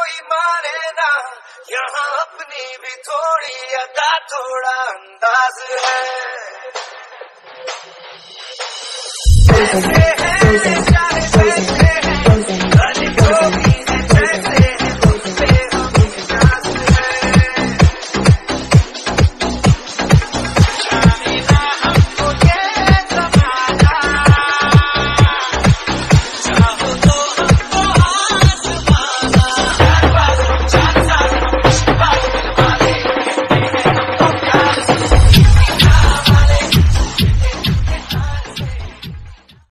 कोई माने ना, यहाँ अपनी भी थोड़ी अदा थोड़ा अंदाज है। कैसे है